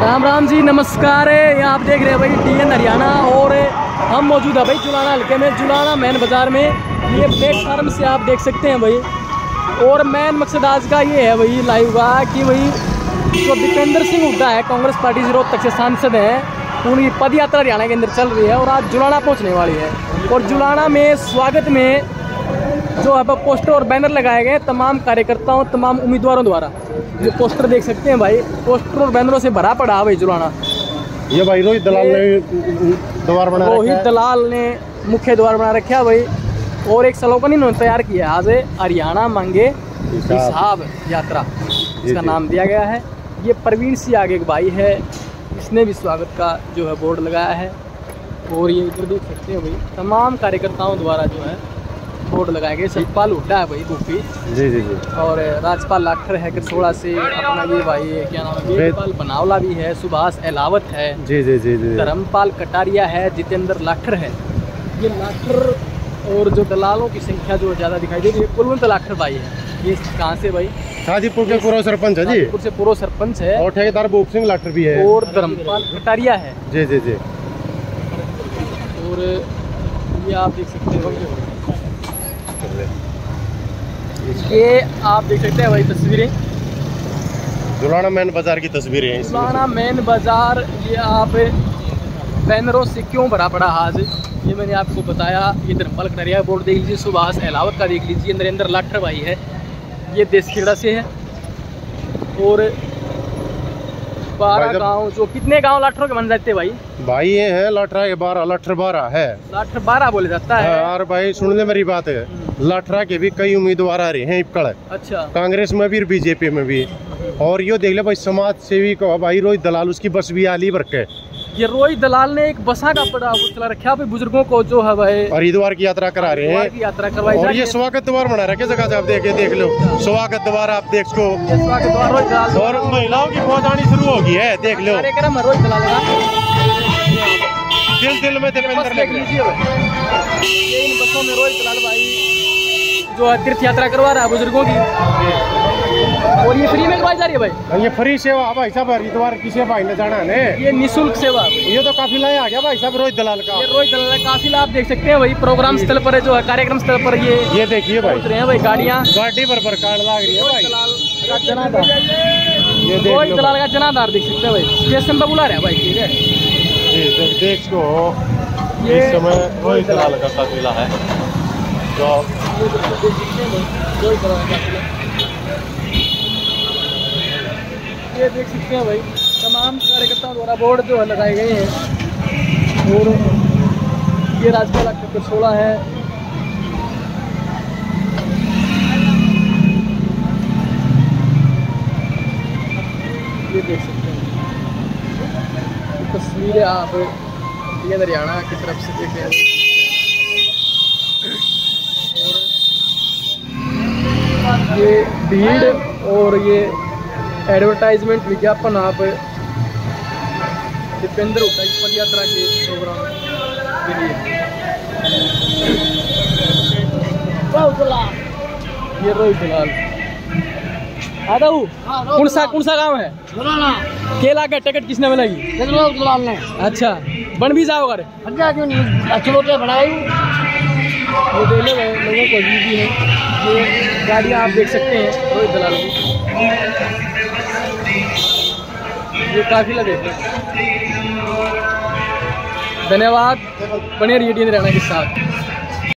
राम राम जी, नमस्कार। ये आप देख रहे हैं भाई TN हरियाणा और हम मौजूद है भाई जुलाना हल्के में, जुलाना मेन बाज़ार में। ये प्लेटफार्म से आप देख सकते हैं भाई। और मेन मकसद आज का ये है भाई लाइव का कि भाई जो दीपेंद्र सिंह हुड्डा है, कांग्रेस पार्टी से रोहतक से सांसद हैं, उनकी पद यात्रा हरियाणा के अंदर चल रही है और आज जुलाना पहुँचने वाली है। और जुलाना में स्वागत में जो है पोस्टर और बैनर लगाए गए तमाम कार्यकर्ताओं, तमाम उम्मीदवारों द्वारा। जो पोस्टर देख सकते हैं भाई, पोस्टर और बैनरों से भरा पड़ा है भाई जुलाना। ये भाई रोहित दलाल ने द्वार बना रखा है। रोहित दलाल ने मुख्य द्वार बना रखा है भाई। और एक स्लोगन इन्होंने तैयार किया है, आज हरियाणा मांगे हिसाब यात्रा, इसका नाम दिया गया है। ये प्रवीण सिंह आगे एक भाई है, इसने भी स्वागत का जो है बोर्ड लगाया है। और ये इधर देख सकते हैं भाई तमाम कार्यकर्ताओं द्वारा जो है बोर्ड लगाए गए। सतपाल हुड्डा है भाई गोपी जी जी जी, और राजपाल लाठर है करसोड़ा से, अपना ये भाई क्या नाम है, वेदपाल बनावला भी है, सुभाष एलावत है, जी जी जी जी, धर्मपाल कटारिया है, जितेंद्र लाठर है। ये लाठर और जो दलालों की संख्या जो ज़्यादा दिखाई दे रही है, कुलवंत लाठर भाई है। ये कहाँ से भाई? शाजीपुर के पूर्व सरपंच है जी, शाजीपुर से पूर्व सरपंच है। और ठेकेदार भूप सिंह लाठर भी है और धर्मपाल कटारिया है। जी जी जी। और ये आप देख सकते हो, ये आप देख सकते हैं भाई तस्वीरें, जुलाना मेन बाजार की तस्वीरें हैं। जुलाना मेन बाजार। ये आप बैनरों से क्यों भरा पड़ा आज, ये मैंने आपको बताया। ये धर्मपाल कटारिया बोर्ड देख लीजिए, सुभाष एलावत का देख लीजिए, नरेंद्र लाठर भाई है, ये देसखेड़ा से है। और 12 गांव, जो कितने गांव लाठरों के बन जाते हैं भाई? भाई ये है लाठरा के 12, लाठर 12 है, लाठर 12 बोले जाता है। और भाई सुनने मेरी बात है, लाठरा के भी कई उम्मीदवार आ रहे हैं इपकड़। अच्छा, कांग्रेस में भी और बीजेपी में भी। और यो देख ले भाई समाज सेवी को भाई रोहित दलाल, उसकी बस भी आली भर के। ये रोहित दलाल ने एक बसा का बड़ा वो चला रखा है बुजुर्गों को जो है भाई हरिद्वार की यात्रा करा रहे हैं, यात्रा करवाई। और ये स्वागत द्वार बना रखे जगह आप देख लो, स्वागत द्वार आप देख सको। स्वागत द्वार रोहित दलाल, और महिलाओं की फौज आनी शुरू होगी है, देख लो। कार्यक्रम रोहित दलाल का दिल दिल में दीपेंद्र लग लीजिए। ये इन बसों में रोहित दलाल भाई जो है तीर्थ यात्रा करवा रहा है बुजुर्गों की। और ये फ्री में करवाई जा रही है भाई? ये फ्री सेवा भाई साहब, हरिद्वार की सेवा भाई ने जाना है, ये निःशुल्क सेवा। ये तो काफिला आ गया भाई साहब रोहित दलाल का। ये रोहित दलाल का काफिला आप देख सकते हैं भाई, प्रोग्राम स्थल पर जो है, कार्यक्रम स्थल पर ये देखिए भाई रहे हैं भाई गाड़ियाँ, गाड़ी पर कार लग रही है भाई। रोहित दलाल का जनाधार देख सकते हैं भाई, स्टेशन पर बुला रहे हैं भाई। ठीक है जी, देख को इस समय रोहित दलाल का काफिला है जो रोहित दलाल का काफिला ये देख सकते हैं भाई। तमाम कार्यकर्ताओं द्वारा बोर्ड जो है लगाए गए हैं। और ये राजपाल करसोड़ा है। ये देख सकते हैं तस्वीरें आप ये हरियाणा की तरफ से देख रहे हैं। और ये भीड़ और ये एडवर्टाइजमेंट विज्ञापन आप दीपेंद्र हुड्डा की पद यात्रा के प्रोग्राम के लिए। ये रोहित दलाल आता हूँ। कौन सा गाँव है? केला का टिकट किसने मिलेगी? दलाल ने। अच्छा, बन भी जाओ घर क्यों नहीं अच्छी रोटियाँ बनाई। वो दे ले लोगों को भी है। ये गाड़ियाँ आप देख सकते हैं रोहित दलाल की, ये काफिला देखते हैं। धन्यवाद, बने रहिए TN हरियाणा के साथ।